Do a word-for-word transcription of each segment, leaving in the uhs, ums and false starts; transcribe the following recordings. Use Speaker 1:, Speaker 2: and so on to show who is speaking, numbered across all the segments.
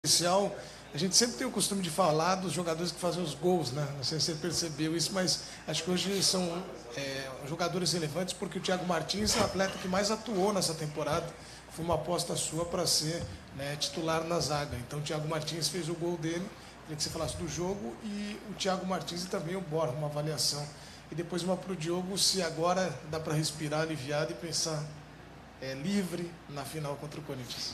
Speaker 1: especial, a gente sempre tem o costume de falar dos jogadores que fazem os gols, né? Não sei se você percebeu isso, mas acho que hoje são é, jogadores relevantes porque o Thiago Martins é o atleta que mais atuou nessa temporada. Foi uma aposta sua para ser, né, titular na zaga. Então o Thiago Martins fez o gol dele. Queria que você falasse do jogo e o Thiago Martins e também o Borja, uma avaliação. E depois uma para o Diogo, se agora dá para respirar aliviado e pensar é, livre na final contra o Corinthians.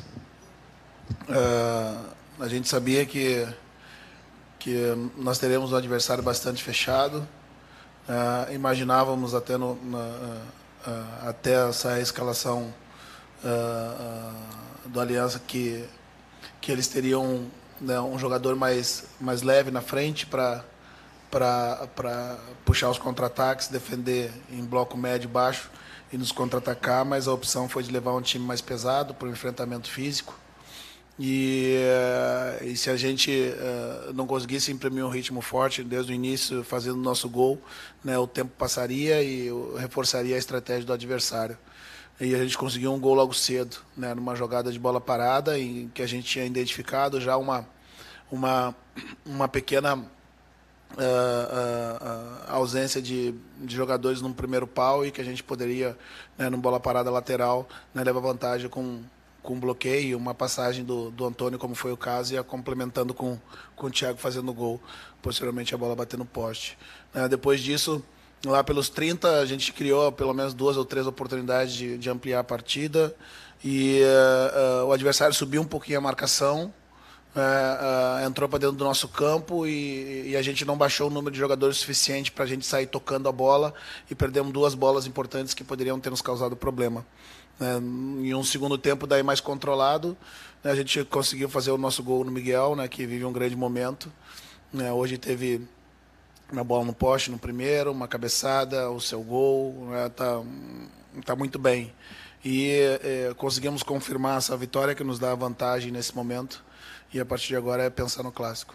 Speaker 2: Uh, a gente sabia que, que nós teremos um adversário bastante fechado. Uh, imaginávamos até, no, na, uh, uh, até essa escalação uh, uh, do Aliança que, que eles teriam, né, um jogador mais, mais leve na frente para para puxar os contra-ataques, defender em bloco médio e baixo e nos contra-atacar, mas a opção foi de levar um time mais pesado para o enfrentamento físico. E, e se a gente uh, não conseguisse imprimir um ritmo forte desde o início, fazendo o nosso gol, né, o tempo passaria e reforçaria a estratégia do adversário. E a gente conseguiu um gol logo cedo, né, numa jogada de bola parada, em que a gente tinha identificado já uma, uma, uma pequena uh, uh, uh, ausência de, de jogadores no primeiro pau e que a gente poderia, né, numa bola parada lateral, né, levar vantagem com com um bloqueio, uma passagem do, do Antônio, como foi o caso, e a complementando com, com o Thiago fazendo o gol, posteriormente a bola batendo no poste. Uh, depois disso, lá pelos trinta, a gente criou pelo menos duas ou três oportunidades de, de ampliar a partida, e uh, uh, o adversário subiu um pouquinho a marcação, uh, uh, entrou para dentro do nosso campo, e, e a gente não baixou o número de jogadores suficiente para a gente sair tocando a bola, e perdemos duas bolas importantes que poderiam ter nos causado problema. É, em um segundo tempo daí mais controlado, né, a gente conseguiu fazer o nosso gol no Miguel, né, que vive um grande momento, né, hoje teve uma bola no poste no primeiro, uma cabeçada, o seu gol, né, tá, tá muito bem, e é, conseguimos confirmar essa vitória que nos dá vantagem nesse momento, e a partir de agora é pensar no clássico.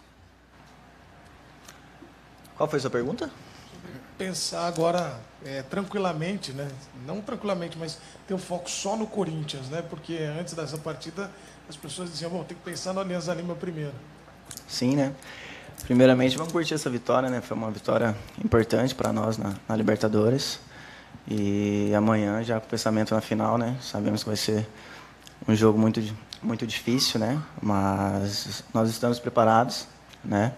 Speaker 3: Qual foi a sua pergunta?
Speaker 1: Pensar agora é, tranquilamente, né? Não tranquilamente, mas ter o foco só no Corinthians, né? Porque antes dessa partida as pessoas diziam, bom, tem que pensar no Alianza Lima primeiro.
Speaker 3: Sim, né? Primeiramente, vamos curtir essa vitória, né? Foi uma vitória importante para nós na, na Libertadores. E amanhã, já com o pensamento na final, né? Sabemos que vai ser um jogo muito, muito difícil, né? Mas nós estamos preparados, né?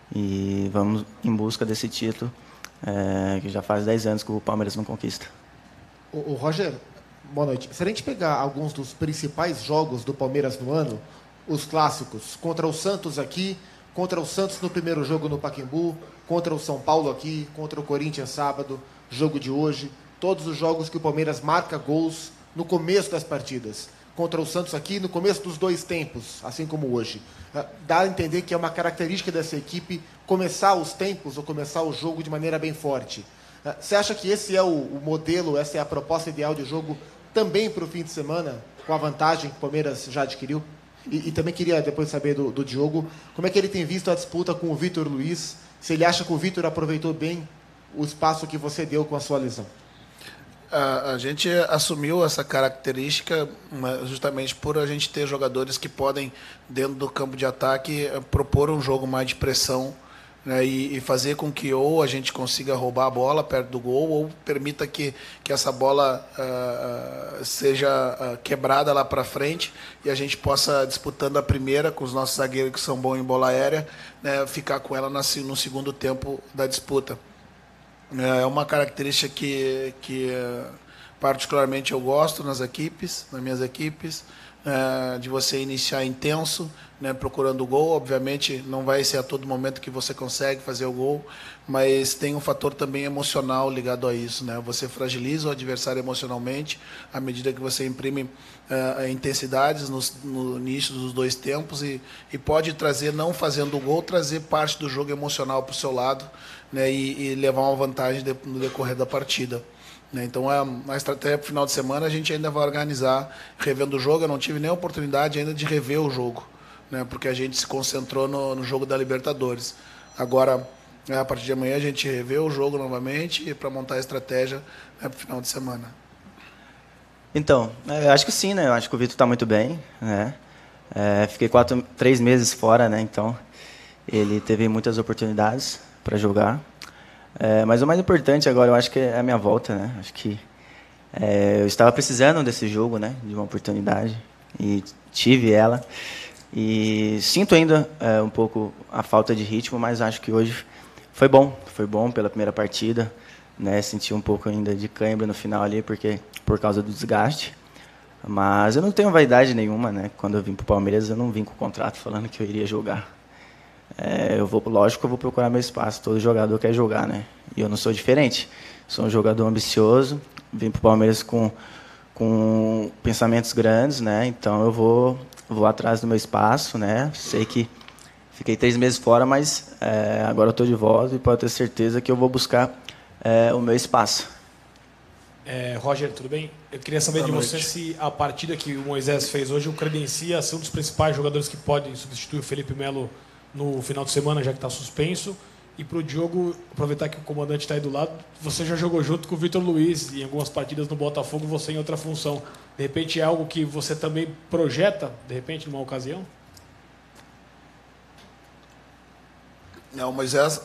Speaker 3: E vamos em busca desse título. É, que já faz dez anos que o Palmeiras não conquista.
Speaker 4: O, o Roger, boa noite. Se a gente pegar alguns dos principais jogos do Palmeiras no ano, os clássicos, contra o Santos aqui, contra o Santos no primeiro jogo no Pacaembu, contra o São Paulo aqui, contra o Corinthians sábado, jogo de hoje, todos os jogos que o Palmeiras marca gols no começo das partidas. Contra o Santos aqui, no começo dos dois tempos, assim como hoje. Dá a entender que é uma característica dessa equipe começar os tempos ou começar o jogo de maneira bem forte. Você acha que esse é o, o modelo, essa é a proposta ideal de jogo também para o fim de semana, com a vantagem que o Palmeiras já adquiriu? E, e também queria depois saber do, do Diogo, como é que ele tem visto a disputa com o Vitor Luiz, se ele acha que o Vitor aproveitou bem o espaço que você deu com a sua lesão.
Speaker 2: A, a gente assumiu essa característica justamente por a gente ter jogadores que podem, dentro do campo de ataque, propor um jogo mais de pressão, né, e, e fazer com que ou a gente consiga roubar a bola perto do gol ou permita que, que essa bola uh, seja uh, quebrada lá para frente e a gente possa, disputando a primeira com os nossos zagueiros que são bons em bola aérea, né, ficar com ela na, no segundo tempo da disputa. É uma característica que, que particularmente eu gosto nas equipes, nas minhas equipes, é, de você iniciar intenso, né, procurando o gol. Obviamente não vai ser a todo momento que você consegue fazer o gol, mas tem um fator também emocional ligado a isso, né? Você fragiliza o adversário emocionalmente à medida que você imprime uh, intensidades no, no início dos dois tempos e, e pode trazer, não fazendo o gol, trazer parte do jogo emocional para o seu lado, né, e, e levar uma vantagem de, no decorrer da partida. Então, a, a estratégia para o final de semana a gente ainda vai organizar, revendo o jogo. Eu não tive nem a oportunidade ainda de rever o jogo, né, porque a gente se concentrou no, no jogo da Libertadores. Agora, a partir de amanhã, a gente revê o jogo novamente para montar a estratégia, né, para o final de semana.
Speaker 3: Então, eu acho que sim, né? Eu acho que o Vitor está muito bem, né? É, fiquei quatro, três meses fora, né? Então ele teve muitas oportunidades para jogar. É, mas o mais importante agora, eu acho que é a minha volta, né? Acho que é, eu estava precisando desse jogo, né? De uma oportunidade e tive ela. E sinto ainda é, um pouco a falta de ritmo, mas acho que hoje foi bom. Foi bom pela primeira partida, né? Senti um pouco ainda de cãibra no final ali, porque por causa do desgaste. Mas eu não tenho vaidade nenhuma, né? Quando eu vim para o Palmeiras, eu não vim com o contrato falando que eu iria jogar. É, eu vou, lógico que eu vou procurar meu espaço. Todo jogador quer jogar, né? E eu não sou diferente. Sou um jogador ambicioso. Vim para o Palmeiras com, com pensamentos grandes, né? Então eu vou, vou atrás do meu espaço, né? Sei que fiquei três meses fora, mas é, agora eu estou de volta e pode ter certeza que eu vou buscar é, o meu espaço.
Speaker 5: É, Roger, tudo bem? Eu queria saber Boa de noite. Você se a partida que o Moisés fez hoje o credencia a ser um dos principais jogadores que pode substituir o Felipe Melo no final de semana, já que está suspenso. E para o Diogo, aproveitar que o comandante está aí do lado, você já jogou junto com o Vitor Luiz em algumas partidas no Botafogo, você em outra função. De repente é algo que você também projeta, de repente, numa ocasião?
Speaker 2: Não, o Moisés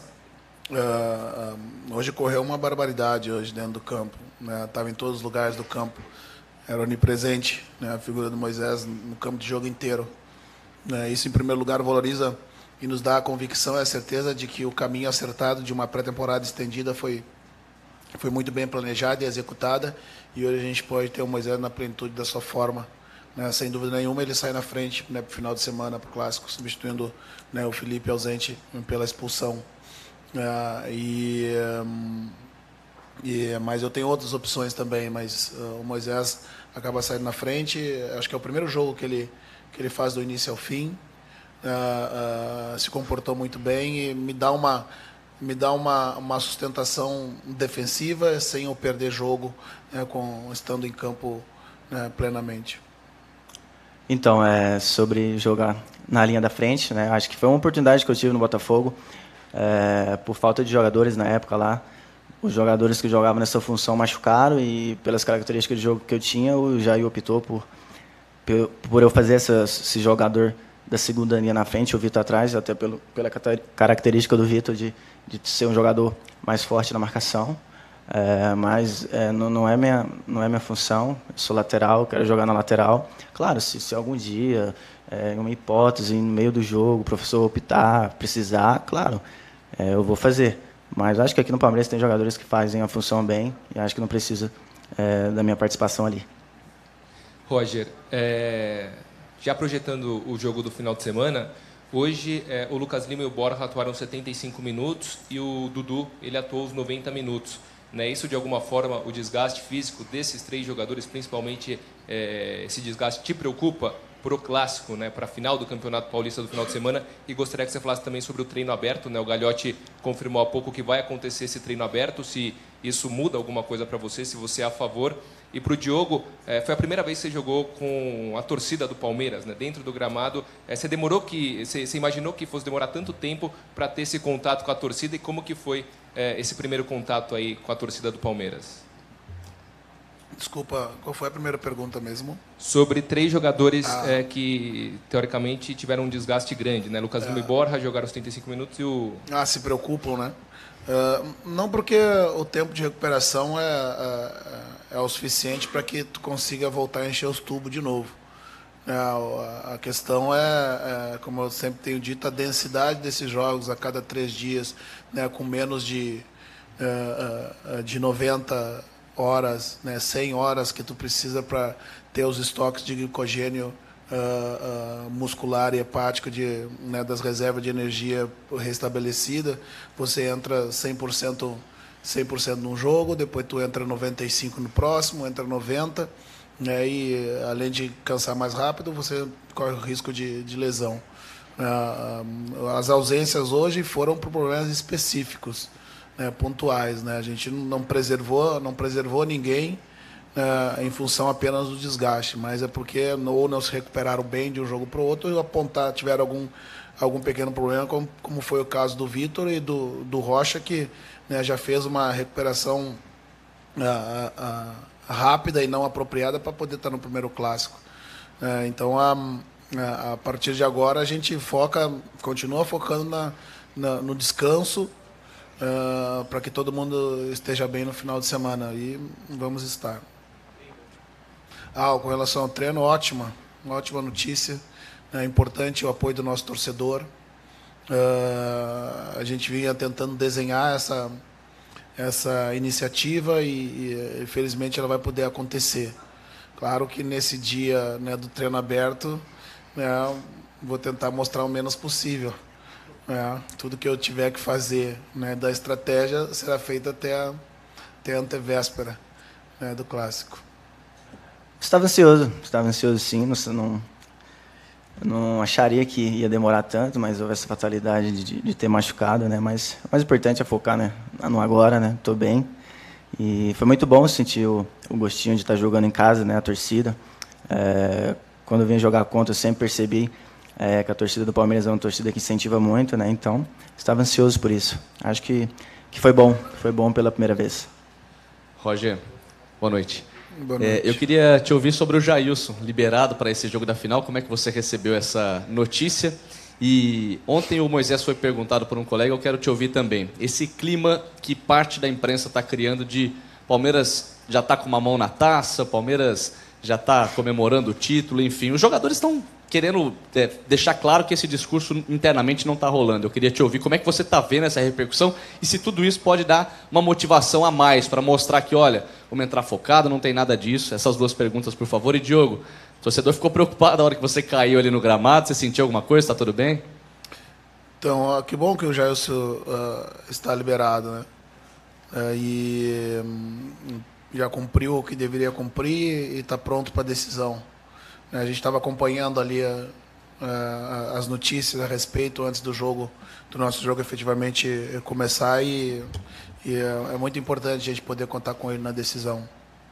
Speaker 2: uh, uh, hoje correu uma barbaridade hoje dentro do campo. Estava né? em todos os lugares do campo. Era onipresente, né? A figura do Moisés no campo de jogo inteiro. Né? Isso, em primeiro lugar, valoriza e nos dá a convicção e a certeza de que o caminho acertado de uma pré-temporada estendida foi, foi muito bem planejada e executada, e hoje a gente pode ter o Moisés na plenitude da sua forma. Né? Sem dúvida nenhuma, ele sai na frente, né, para o final de semana, para o Clássico, substituindo, né, o Felipe ausente pela expulsão. Uh, e, um, e, mas eu tenho outras opções também, mas uh, o Moisés acaba saindo na frente. Acho que é o primeiro jogo que ele, que ele faz do início ao fim. Uh, uh, se comportou muito bem e me dá uma me dá uma, uma sustentação defensiva sem eu perder jogo, né, com, estando em campo, né, plenamente.
Speaker 3: Então, é sobre jogar na linha da frente, né? Acho que foi uma oportunidade que eu tive no Botafogo, é, por falta de jogadores na época lá. Os jogadores que jogavam nessa função machucaram e pelas características de jogo que eu tinha, o Jair optou por por eu fazer essa, esse jogador da segunda linha na frente, o Vitor atrás, até pelo, pela característica do Vitor de, de ser um jogador mais forte na marcação. É, mas é, não, não, é minha, não é minha função. Eu sou lateral, quero jogar na lateral. Claro, se, se algum dia, é, uma hipótese, no meio do jogo, o professor optar, precisar, claro, é, eu vou fazer. Mas acho que aqui no Palmeiras tem jogadores que fazem a função bem e acho que não precisa é, da minha participação ali.
Speaker 6: Roger, é, já projetando o jogo do final de semana, hoje é, o Lucas Lima e o Borja atuaram setenta e cinco minutos e o Dudu ele atuou os noventa minutos. Né? Isso, de alguma forma, o desgaste físico desses três jogadores, principalmente é, esse desgaste, te preocupa para o Clássico, né? Para a final do Campeonato Paulista do final de semana? E gostaria que você falasse também sobre o treino aberto. Né? O Gagliotti confirmou há pouco que vai acontecer esse treino aberto, se isso muda alguma coisa para você, se você é a favor. E para o Diogo, é, foi a primeira vez que você jogou com a torcida do Palmeiras, né? Dentro do gramado. É, você demorou que, você, você imaginou que fosse demorar tanto tempo para ter esse contato com a torcida e como que foi é, esse primeiro contato aí com a torcida do Palmeiras?
Speaker 2: Desculpa, qual foi a primeira pergunta mesmo?
Speaker 6: Sobre três jogadores
Speaker 2: ah.
Speaker 6: é, que, teoricamente, tiveram um desgaste grande, né? Lucas Lima e Borja jogaram os setenta e cinco minutos e o...
Speaker 2: Ah, se preocupam, né? Uh, não porque o tempo de recuperação é, é, é o suficiente para que tu consiga voltar a encher os tubos de novo. É, a, a questão é, é, como eu sempre tenho dito, a densidade desses jogos a cada três dias, né, com menos de, uh, uh, de noventa horas, né, cem horas que tu precisa para ter os estoques de glicogênio Uh, uh, muscular e hepática de, né, das reservas de energia restabelecida. Você entra cem por cento, cem por cento num jogo, depois tu entra noventa e cinco no próximo, entra noventa, né, e além de cansar mais rápido, você corre o risco de, de lesão. Uh, as ausências hoje foram por problemas específicos, né, pontuais, né? A gente não preservou, não preservou ninguém Uh, em função apenas do desgaste, mas é porque ou não se recuperaram bem de um jogo para o outro ou apontar, tiveram algum, algum pequeno problema, como, como foi o caso do Vitor e do, do Rocha, que, né, já fez uma recuperação uh, uh, rápida e não apropriada para poder estar no primeiro Clássico. Uh, então, a, A partir de agora a gente foca, continua focando na, na, no descanso, uh, para que todo mundo esteja bem no final de semana, e vamos estar. Ah, com relação ao treino, ótima, ótima notícia. É importante o apoio do nosso torcedor. Uh, a gente vinha tentando desenhar essa, essa iniciativa e, e, infelizmente, ela vai poder acontecer. Claro que nesse dia, né, do treino aberto, né, vou tentar mostrar o menos possível. Né? Tudo que eu tiver que fazer, né, da estratégia será feito até a, até a antevéspera, né, do clássico.
Speaker 3: Estava ansioso, estava ansioso sim, não, não, não acharia que ia demorar tanto, mas houve essa fatalidade de, de ter machucado, né? Mas o mais importante é focar, né, no agora, né? Estou bem. E foi muito bom sentir o, o gostinho de estar jogando em casa, né? A torcida. É, quando eu vim jogar contra, eu sempre percebi é, que a torcida do Palmeiras é uma torcida que incentiva muito, né? Então, estava ansioso por isso. Acho que, que foi bom, foi bom pela primeira vez.
Speaker 7: Roger, boa noite.
Speaker 2: Boa noite.
Speaker 7: É, eu queria te ouvir sobre o Jailson, liberado para esse jogo da final. Como é que você recebeu essa notícia? E ontem o Moisés foi perguntado por um colega, eu quero te ouvir também. Esse clima que parte da imprensa está criando de Palmeiras já está com uma mão na taça, Palmeiras já está comemorando o título, enfim. Os jogadores estão querendo é, deixar claro que esse discurso internamente não está rolando. Eu queria te ouvir como é que você está vendo essa repercussão e se tudo isso pode dar uma motivação a mais para mostrar que, olha, vamos entrar focado, não tem nada disso. Essas duas perguntas, por favor. E, Diogo, o torcedor ficou preocupado na hora que você caiu ali no gramado. Você sentiu alguma coisa? Está tudo bem?
Speaker 2: Então, que bom que o Jailson uh, está liberado, né? Uh, e um, já cumpriu o que deveria cumprir e está pronto para a decisão. A gente estava acompanhando ali uh, uh, as notícias a respeito antes do jogo, do nosso jogo efetivamente começar, e, e é muito importante a gente poder contar com ele na decisão.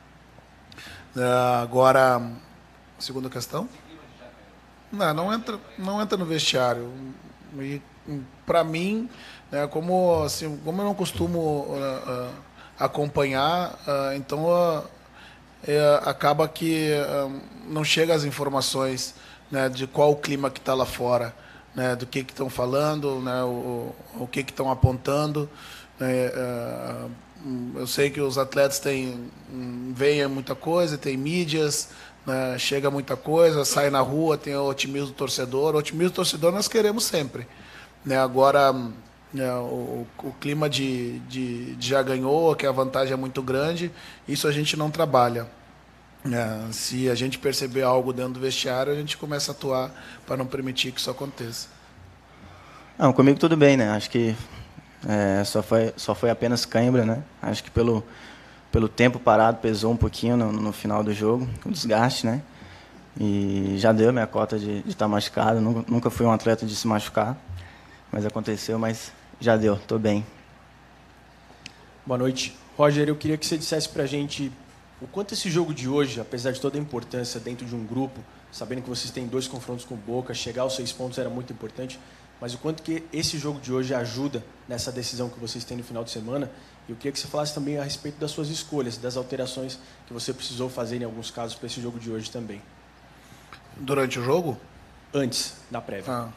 Speaker 2: Uh, agora, segunda questão? Não, não entra, não entra no vestiário. E para mim, né, como assim, como eu não costumo uh, uh, acompanhar, uh, então uh, É, acaba que um, não chega as informações, né, de qual o clima que está lá fora, né, do que estão falando, né, o, o que estão apontando. Né, é, eu sei que os atletas têm, veem muita coisa, tem mídias, né, chega muita coisa, sai na rua, tem o otimismo do torcedor. O otimismo do torcedor nós queremos sempre. Né, agora, É, o, o clima de, de, de já ganhou, que a vantagem é muito grande, isso a gente não trabalha. É, se a gente perceber algo dentro do vestiário, a gente começa a atuar para não permitir que isso aconteça.
Speaker 3: Não, comigo tudo bem, né? Acho que é, só, foi, só foi apenas cãibra, né? Acho que pelo, pelo tempo parado pesou um pouquinho no, no final do jogo, o desgaste, né? E já deu minha cota de estar machucado. Nunca, nunca fui um atleta de se machucar, mas aconteceu, mas já deu, estou bem.
Speaker 8: Boa noite. Roger, eu queria que você dissesse para a gente o quanto esse jogo de hoje, apesar de toda a importância dentro de um grupo, sabendo que vocês têm dois confrontos com o Boca, chegar aos seis pontos era muito importante, mas o quanto que esse jogo de hoje ajuda nessa decisão que vocês têm no final de semana. E eu queria que você falasse também a respeito das suas escolhas, das alterações que você precisou fazer em alguns casos para esse jogo de hoje também.
Speaker 2: Durante o jogo?
Speaker 8: Antes da prévia.
Speaker 2: Ah.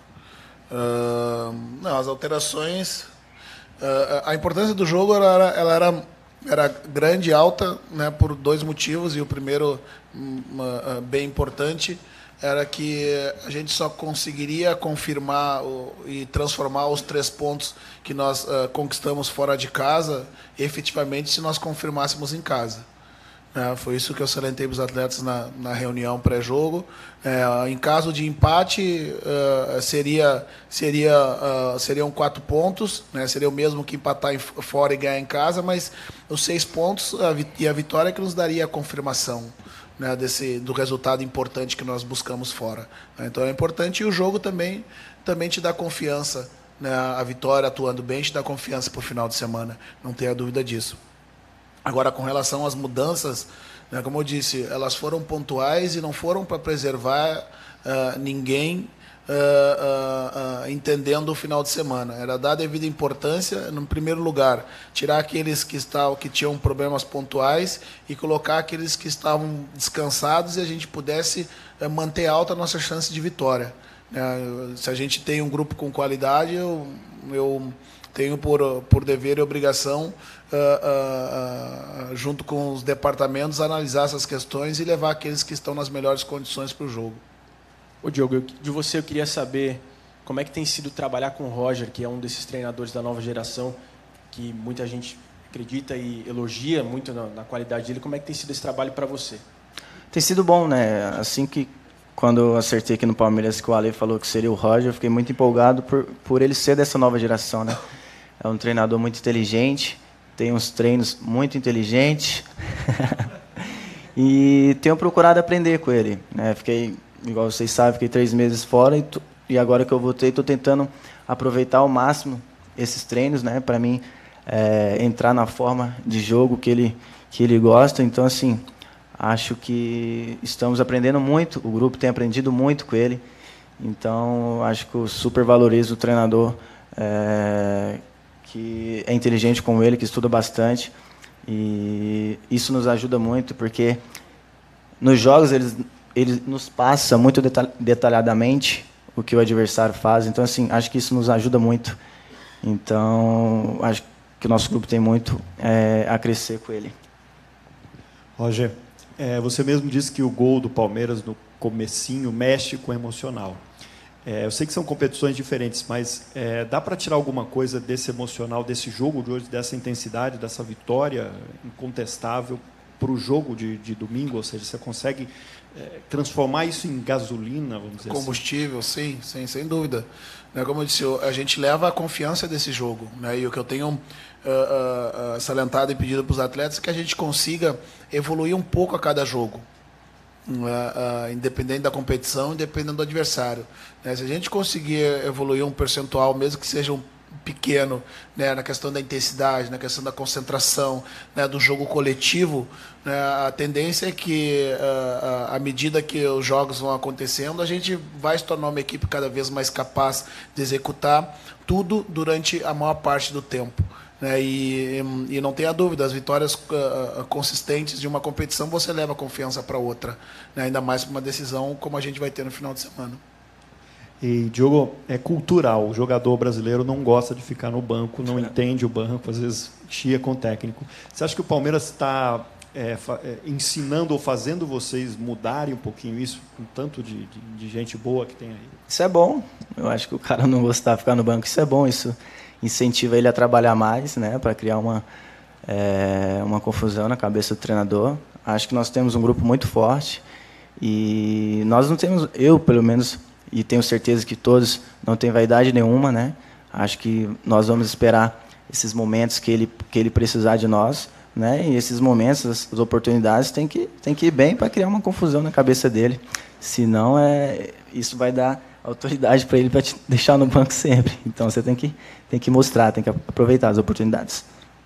Speaker 2: Uh, não, as alterações, uh, a importância do jogo ela era, ela era, era grande e alta, né, por dois motivos, e o primeiro, uh, bem importante, era que a gente só conseguiria confirmar o, e transformar os três pontos que nós uh, conquistamos fora de casa efetivamente se nós confirmássemos em casa. É, foi isso que eu salientei para os atletas na, na reunião pré-jogo. É, em caso de empate, uh, seria, seria, uh, seriam quatro pontos, né? Seria o mesmo que empatar em, fora e ganhar em casa, mas os seis pontos a, e a vitória que nos daria a confirmação, né, desse, do resultado importante que nós buscamos fora. Então é importante, e o jogo também, também te dá confiança, né? A vitória atuando bem te dá confiança para o final de semana, não tenha dúvida disso. Agora, com relação às mudanças, né, como eu disse, elas foram pontuais e não foram para preservar uh, ninguém uh, uh, uh, entendendo o final de semana. Era dar a devida importância, no primeiro lugar, tirar aqueles que, estavam, que tinham problemas pontuais e colocar aqueles que estavam descansados e a gente pudesse é, manter alta a nossa chance de vitória. Né? Se a gente tem um grupo com qualidade, eu, eu tenho por, por dever e obrigação, uh, uh, uh, junto com os departamentos, analisar essas questões e levar aqueles que estão nas melhores condições para o jogo.
Speaker 8: Ô Diogo, eu, de você eu queria saber como é que tem sido trabalhar com o Roger, que é um desses treinadores da nova geração, que muita gente acredita e elogia muito na, na qualidade dele. Como é que tem sido esse trabalho para você?
Speaker 3: Tem sido bom, né? Assim que quando eu acertei aqui no Palmeiras que o Ale falou que seria o Roger, eu fiquei muito empolgado por, por ele ser dessa nova geração, né? É um treinador muito inteligente, tem uns treinos muito inteligentes e tenho procurado aprender com ele, né? Fiquei, igual vocês sabem, fiquei três meses fora e, tu, e agora que eu voltei, estou tentando aproveitar ao máximo esses treinos, né? Para mim é, entrar na forma de jogo que ele, que ele gosta. Então, assim, acho que estamos aprendendo muito, o grupo tem aprendido muito com ele. Então, acho que eu super valorizo o treinador é, que é inteligente como ele, que estuda bastante. E isso nos ajuda muito, porque nos jogos eles, ele nos passa muito detalhadamente o que o adversário faz. Então, assim, acho que isso nos ajuda muito. Então, acho que o nosso grupo tem muito é, a crescer com ele.
Speaker 9: Roger, é, você mesmo disse que o gol do Palmeiras no comecinho mexe com o emocional. É, eu sei que são competições diferentes, mas é, dá para tirar alguma coisa desse emocional, desse jogo de hoje, dessa intensidade, dessa vitória incontestável para o jogo de, de domingo? Ou seja, você consegue é, transformar isso em gasolina, vamos dizer
Speaker 2: combustível,
Speaker 9: assim?
Speaker 2: sim, sim, sem dúvida. Né, como eu disse, a gente leva a confiança desse jogo. Né, e o que eu tenho uh, uh, uh, salientado e pedido para os atletas é que a gente consiga evoluir um pouco a cada jogo. Uh, uh, independente da competição, independente do adversário. Né? Se a gente conseguir evoluir um percentual, mesmo que seja um pequeno, né, na questão da intensidade, na questão da concentração, né, do jogo coletivo, né, a tendência é que, uh, uh, à medida que os jogos vão acontecendo, a gente vai se tornar uma equipe cada vez mais capaz de executar tudo durante a maior parte do tempo. Né, e, e não tenha dúvida, as vitórias uh, consistentes de uma competição você leva confiança para outra, né, ainda mais para uma decisão como a gente vai ter no final de semana.
Speaker 9: E, Diogo, é cultural, o jogador brasileiro não gosta de ficar no banco, não entende o banco, às vezes chia com o técnico. Você acha que o Palmeiras está é, é, ensinando ou fazendo vocês mudarem um pouquinho isso, com tanto de, de, de gente boa que tem aí?
Speaker 3: Isso é bom, eu acho que o cara não gostar de ficar no banco, isso é bom, isso incentiva ele a trabalhar mais, né, para criar uma, é, uma confusão na cabeça do treinador. Acho que nós temos um grupo muito forte e nós não temos, eu pelo menos, e tenho certeza que todos não têm vaidade nenhuma, né? Acho que nós vamos esperar esses momentos que ele, que ele precisar de nós, né? E esses momentos, as, as oportunidades, tem que, tem que ir bem para criar uma confusão na cabeça dele. Senão, é, isso vai dar autoridade para ele para te deixar no banco sempre. Então, você tem que, tem que mostrar, tem que aproveitar as oportunidades.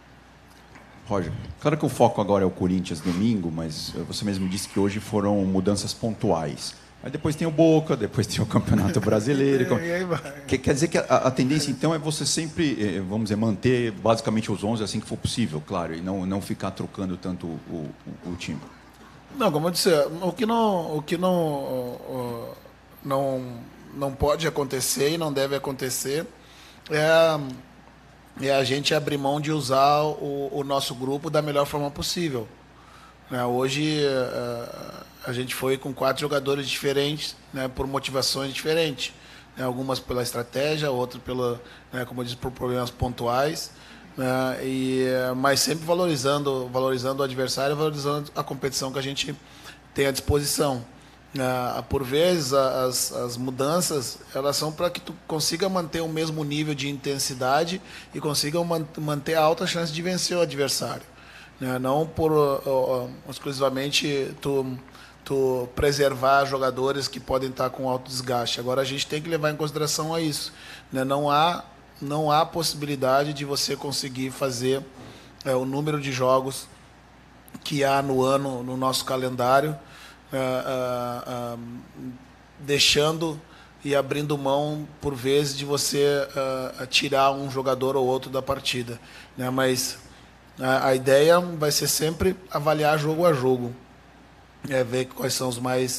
Speaker 10: Roger, claro que o foco agora é o Corinthians domingo, mas você mesmo disse que hoje foram mudanças pontuais. Aí depois tem o Boca, depois tem o Campeonato Brasileiro. Que, quer dizer que a, a tendência, então, é você sempre, vamos dizer, manter basicamente os onze assim que for possível, claro, e não, não ficar trocando tanto o, o, o time.
Speaker 2: Não, como eu disse, o que não, o que não, não, não pode acontecer e não deve acontecer é, é a gente abrir mão de usar o, o nosso grupo da melhor forma possível. Né, hoje... a gente foi com quatro jogadores diferentes, né, por motivações diferentes. Né, algumas pela estratégia, outras, pela, né, como eu disse, por problemas pontuais. Né, e, mas sempre valorizando, valorizando o adversário, valorizando a competição que a gente tem à disposição. Né, por vezes, as, as mudanças elas são para que tu consiga manter o mesmo nível de intensidade e consiga manter a alta chance de vencer o adversário. Né, não por uh, uh, exclusivamente tu... tu preservar jogadores que podem estar com alto desgaste. Agora a gente tem que levar em consideração a isso. Né? Não há, não há possibilidade de você conseguir fazer é, o número de jogos que há no ano, no nosso calendário, é, é, é, deixando e abrindo mão, por vezes, de você é, tirar um jogador ou outro da partida. Né? Mas a, a ideia vai ser sempre avaliar jogo a jogo. É, ver quais são os mais,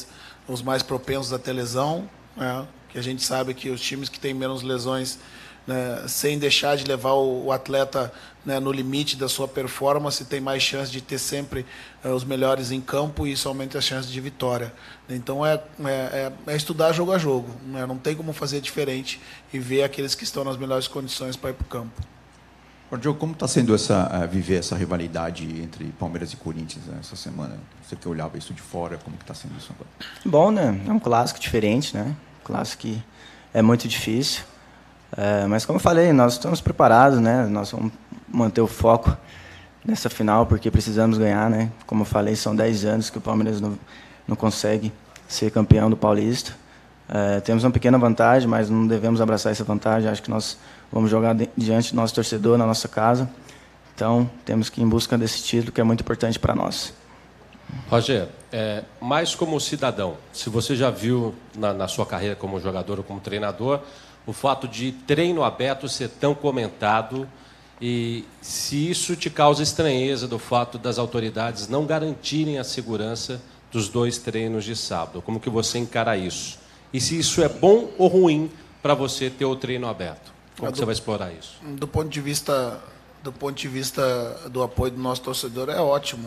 Speaker 2: os mais propensos a ter lesão, né? Que a gente sabe que os times que têm menos lesões, né, sem deixar de levar o, o atleta, né, no limite da sua performance, tem mais chance de ter sempre uh, os melhores em campo, e isso aumenta as chances de vitória. Então é, é, é estudar jogo a jogo, né? Não tem como fazer diferente e ver aqueles que estão nas melhores condições para ir para o campo.
Speaker 10: Diogo, como está sendo essa, uh, viver essa rivalidade entre Palmeiras e Corinthians, né, essa semana? Você que olhava isso de fora, como que está sendo isso agora?
Speaker 3: Bom, né? É um clássico diferente, né? Um clássico que é muito difícil. É, mas, como eu falei, nós estamos preparados, né? Nós vamos manter o foco nessa final, porque precisamos ganhar, né? Como eu falei, são dez anos que o Palmeiras não, não consegue ser campeão do Paulista. É, temos uma pequena vantagem, mas não devemos abraçar essa vantagem. Acho que nós vamos jogar diante do nosso torcedor, na nossa casa. Então, temos que ir em busca desse título, que é muito importante para nós.
Speaker 11: Roger, é, mais como cidadão, se você já viu na, na sua carreira como jogador ou como treinador, o fato de treino aberto ser tão comentado, e se isso te causa estranheza do fato das autoridades não garantirem a segurança dos dois treinos de sábado, como que você encara isso? E se isso é bom ou ruim para você ter o treino aberto? Como que você vai explorar isso?
Speaker 2: Do ponto de vista, do ponto de vista do apoio do nosso torcedor, é ótimo.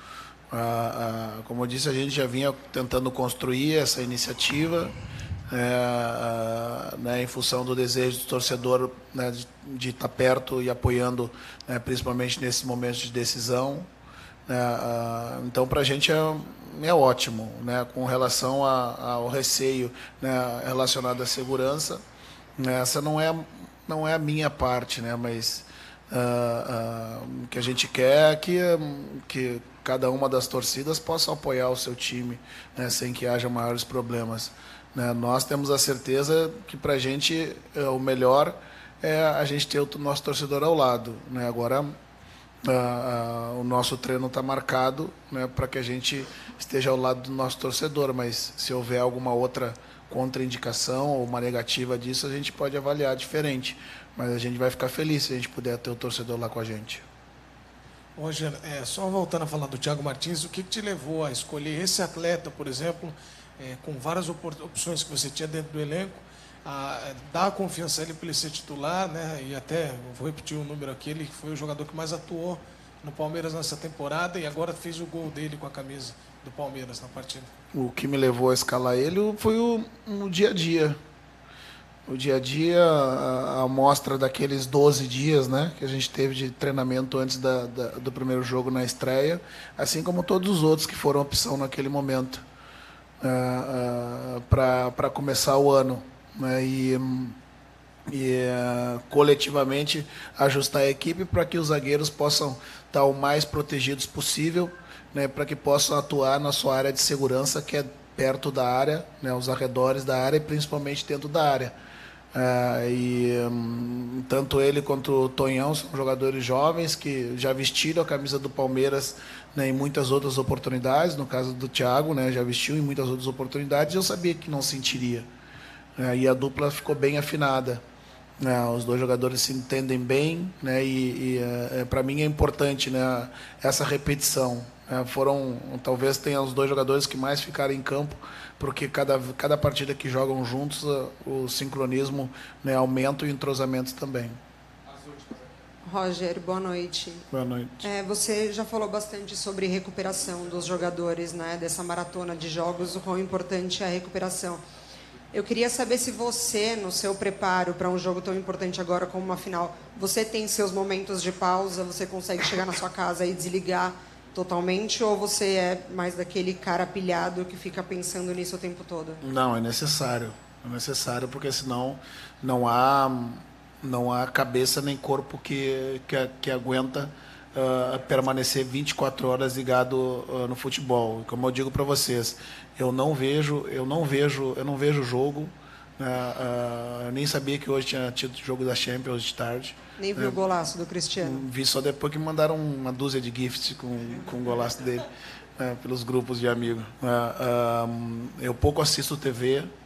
Speaker 2: Ah, ah, como eu disse, a gente já vinha tentando construir essa iniciativa, é, ah, né, em função do desejo do torcedor, né, de, de estar perto e apoiando, né, principalmente nesses momentos de decisão. Né, ah, então, para a gente é, é ótimo, né, com relação a, ao receio, né, relacionado à segurança. Né, essa não é, não é a minha parte, né, mas ah, ah, o que a gente quer é que, que cada uma das torcidas possa apoiar o seu time, né, sem que haja maiores problemas. Né? Nós temos a certeza que para a gente é, o melhor é a gente ter o nosso torcedor ao lado. Né? Agora a, a, o nosso treino está marcado, né, para que a gente esteja ao lado do nosso torcedor, mas se houver alguma outra contraindicação ou uma negativa disso, a gente pode avaliar diferente. Mas a gente vai ficar feliz se a gente puder ter o torcedor lá com a gente.
Speaker 1: Roger, é, só voltando a falar do Thiago Martins, o que, que te levou a escolher esse atleta, por exemplo, é, com várias opções que você tinha dentro do elenco, a, a dar a confiança a ele para ele ser titular, né? E até, vou repetir o um número aqui, ele foi o jogador que mais atuou no Palmeiras nessa temporada e agora fez o gol dele com a camisa do Palmeiras na partida.
Speaker 2: O que me levou a escalar ele foi o, o dia a dia. O dia a dia, a amostra daqueles doze dias, né, que a gente teve de treinamento antes da, da, do primeiro jogo na estreia, assim como todos os outros que foram opção naquele momento, uh, uh, para começar o ano. Né, e e uh, coletivamente ajustar a equipe para que os zagueiros possam estar o mais protegidos possível, né, para que possam atuar na sua área de segurança, que é perto da área, né, os arredores da área e principalmente dentro da área. Uh, e um, tanto ele quanto o Tonhão são jogadores jovens que já vestiram a camisa do Palmeiras, né, em muitas outras oportunidades. No caso do Thiago, né, já vestiu em muitas outras oportunidades, e eu sabia que não sentiria. Uh, e a dupla ficou bem afinada. Uh, os dois jogadores se entendem bem, né, e, e uh, para mim é importante, né, essa repetição. Uh, foram, talvez tenha os dois jogadores que mais ficaram em campo, porque cada, cada partida que jogam juntos, o sincronismo, né, aumenta e o entrosamento também.
Speaker 12: Roger, boa noite.
Speaker 2: Boa noite.
Speaker 12: É, você já falou bastante sobre recuperação dos jogadores, né, dessa maratona de jogos, o quão importante é a recuperação. Eu queria saber se você, no seu preparo para um jogo tão importante agora como uma final, você tem seus momentos de pausa, você consegue chegar na sua casa e desligar totalmente, ou você é mais daquele cara pilhado que fica pensando nisso o tempo todo?
Speaker 2: Não, é necessário. É necessário, porque senão não há, não há cabeça nem corpo que, que, que aguenta uh, permanecer vinte e quatro horas ligado uh, no futebol. Como eu digo para vocês, eu não vejo, eu não vejo, eu não vejo jogo. Uh, uh, eu nem sabia que hoje tinha tido jogo da Champions de tarde.
Speaker 12: Nem viu o golaço do Cristiano?
Speaker 2: Vi só depois que mandaram uma dúzia de gifs com, com o golaço dele, né, pelos grupos de amigos. Uh, uh, eu pouco assisto T V, uh,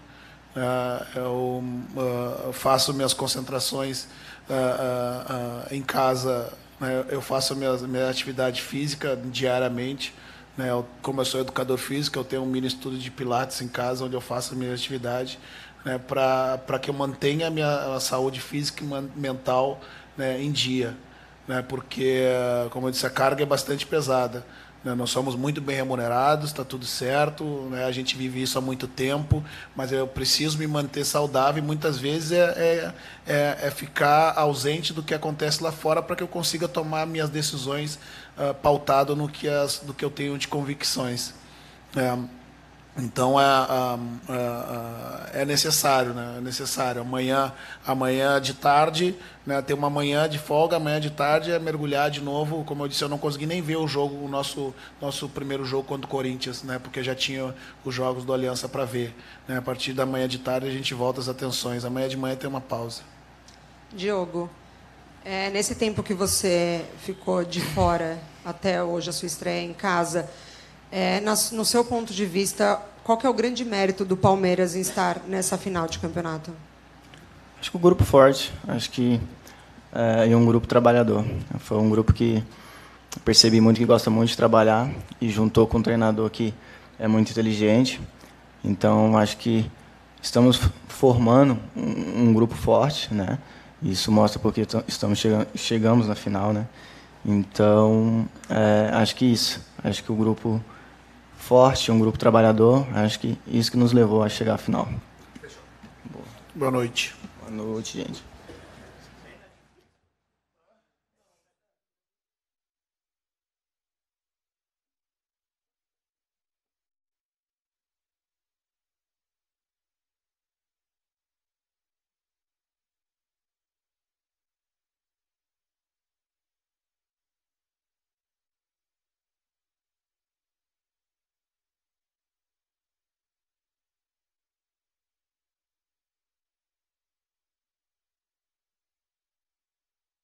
Speaker 2: eu uh, faço minhas concentrações uh, uh, uh, em casa, né, eu faço a minha, minha atividade física diariamente, né? Eu, como eu sou educador físico, eu tenho um mini estúdio de pilates em casa, onde eu faço a minha atividade, né? Para que eu mantenha a minha a saúde física e mental, né, em dia, né? Porque, como eu disse, a carga é bastante pesada. Nós somos muito bem remunerados, está tudo certo, né? A gente vive isso há muito tempo, mas eu preciso me manter saudável e muitas vezes é, é, é, é ficar ausente do que acontece lá fora para que eu consiga tomar minhas decisões uh, pautado no que, as, do que eu tenho de convicções. É, então é, é, é necessário, né? É necessário. Amanhã, amanhã de tarde, né, ter uma manhã de folga, amanhã de tarde é mergulhar de novo. Como eu disse, eu não consegui nem ver o jogo, o nosso, nosso primeiro jogo contra o Corinthians, né, porque já tinha os jogos do Aliança para ver. Né? A partir da manhã de tarde a gente volta às atenções. Amanhã de manhã tem uma pausa.
Speaker 12: Diogo, é, nesse tempo que você ficou de fora até hoje, a sua estreia em casa, É, no seu ponto de vista, qual que é o grande mérito do Palmeiras em estar nessa final de campeonato?
Speaker 3: Acho que o grupo forte, acho que é, e um grupo trabalhador. Foi um grupo que percebi muito que gosta muito de trabalhar e juntou com um treinador que é muito inteligente. Então, acho que estamos formando um, um grupo forte, né? Isso mostra porque estamos chegando, chegamos na final, né? Então, é, acho que isso. Acho que o grupo forte, um grupo trabalhador, acho que isso que nos levou a chegar à final.
Speaker 2: Boa noite.
Speaker 3: Boa noite, gente.